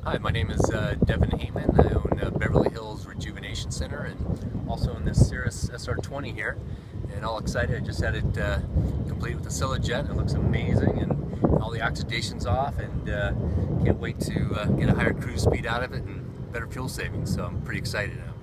Hi, my name is Devin Heyman. I own Beverly Hills Rejuvenation Center and also in this Cirrus SR20 here. And all excited, I just had it complete with the CILAJET. It looks amazing and all the oxidation's off, and can't wait to get a higher cruise speed out of it and better fuel savings. So I'm pretty excited now.